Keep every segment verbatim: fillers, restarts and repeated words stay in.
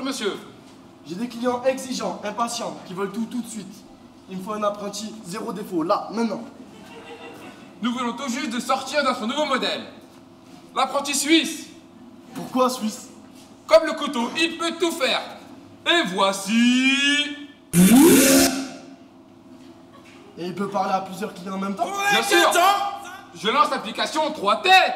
monsieur. J'ai des clients exigeants, impatients, qui veulent tout tout de suite. Il me faut un apprenti zéro défaut, là, maintenant. Nous venons tout juste de sortir notre nouveau modèle. L'apprenti suisse. Pourquoi Suisse? Comme le couteau, il peut tout faire. Et voici... Et il peut parler à plusieurs clients en même temps? Bien sûr. Je lance l'application trois têtes.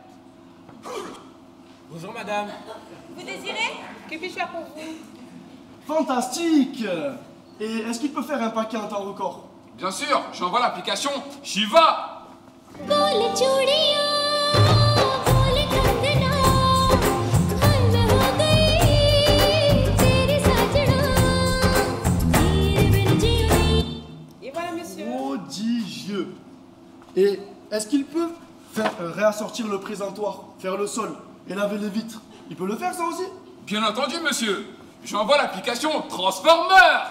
Bonjour madame. Vous désirez? Que puis-je faire pour vous? Fantastique! Et est-ce qu'il peut faire un paquet en temps record? Bien sûr, j'envoie l'application Shiva. Et voilà, monsieur. Prodigieux! Et est-ce qu'il peut faire euh, réassortir le présentoir, faire le sol et laver les vitres? Il peut le faire ça aussi? Bien entendu, monsieur. J'envoie l'application Transformers.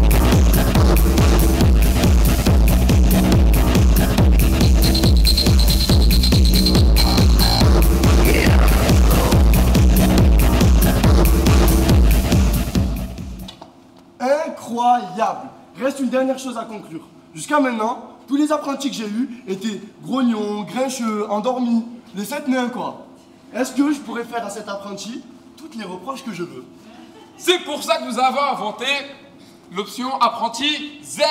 Incroyable! Reste une dernière chose à conclure. Jusqu'à maintenant, tous les apprentis que j'ai eus étaient grognons, grincheux, endormis, les sept nains quoi. Est-ce que je pourrais faire à cet apprenti toutes les reproches que je veux? C'est pour ça que nous avons inventé l'option apprenti zen.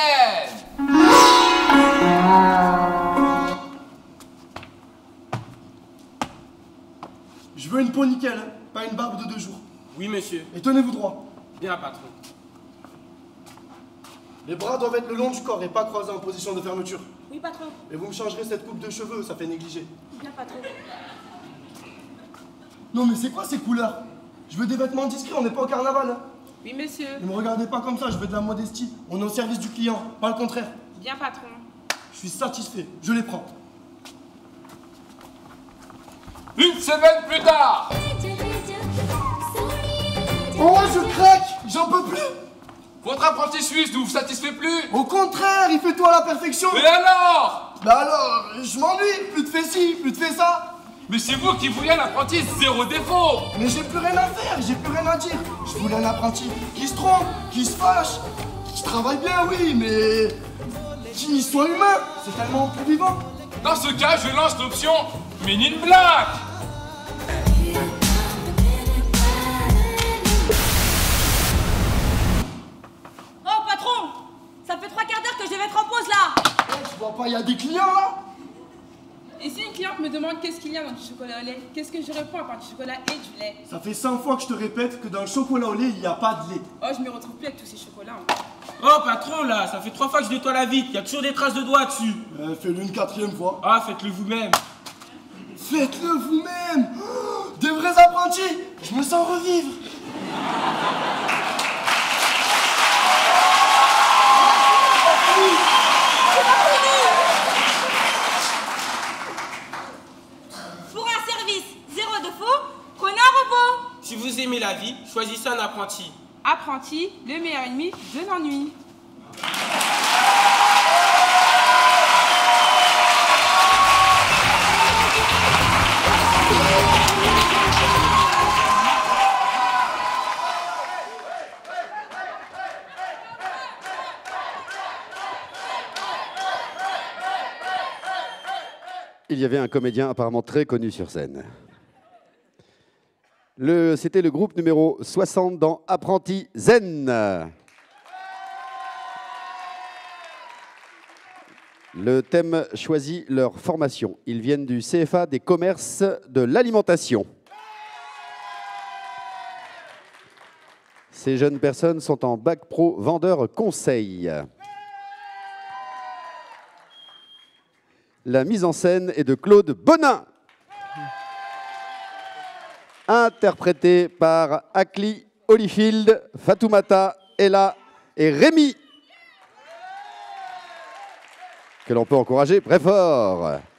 Je veux une peau nickel, hein, pas une barbe de deux jours. Oui monsieur. Et tenez-vous droit. Bien patron. Les bras doivent être le long du corps et pas croisés en position de fermeture. Oui, patron. Et vous me changerez cette coupe de cheveux, ça fait négliger. Bien, patron. Non mais c'est quoi ces couleurs? Je veux des vêtements discrets, on n'est pas au carnaval. Hein. Oui, monsieur. Ne me regardez pas comme ça, je veux de la modestie. On est au service du client, pas le contraire. Bien, patron. Je suis satisfait, je les prends. Une semaine plus tard. Oh, je craque, j'en peux plus. Votre apprenti suisse ne vous satisfait plus? Au contraire, il fait tout à la perfection. Mais alors? Bah alors, je m'ennuie, plus de fait ci, plus de fait ça. Mais c'est vous qui vouliez un apprenti zéro défaut. Mais j'ai plus rien à faire, j'ai plus rien à dire. Je voulais un apprenti qui se trompe, qui se fâche, qui travaille bien, oui, mais qui soit humain. C'est tellement plus vivant. Dans ce cas, je lance l'option Men in Black. Oh, patron! Ça fait trois quarts d'heure que je vais être en pause, là! Eh, tu vois pas, il y a des clients, là. Et si une cliente me demande qu'est-ce qu'il y a dans du chocolat au lait, qu'est-ce que je réponds à part du chocolat et du lait? Ça fait cinq fois que je te répète que dans le chocolat au lait, il n'y a pas de lait. Oh, je me retrouve plus avec tous ces chocolats. Hein. Oh patron là, ça fait trois fois que je nettoie la vitre, il y a toujours des traces de doigts dessus. Euh, Fais-le une quatrième fois. Ah, faites-le vous-même. Faites-le vous-même. Oh, des vrais apprentis. Je me sens revivre. Pour un service zéro défaut, prenez un repos! Si vous aimez la vie, choisissez un apprenti. Apprenti, le meilleur ennemi de l'ennui. Il y avait un comédien apparemment très connu sur scène. Le, c'était le groupe numéro soixante dans Apprenti Zen. Le thème choisit leur formation. Ils viennent du C F A des commerces de l'alimentation. Ces jeunes personnes sont en bac pro vendeur conseil. La mise en scène est de Claude Bonin. Interprété par Akli, Holyfield, Fatoumata, Ella et Rémi. Que l'on peut encourager très fort.